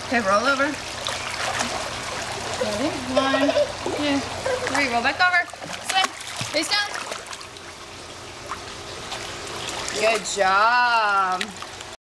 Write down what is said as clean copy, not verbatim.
Okay, roll over. Ready? 1, 2, 3. Roll back over. Swim. Face down. Good job.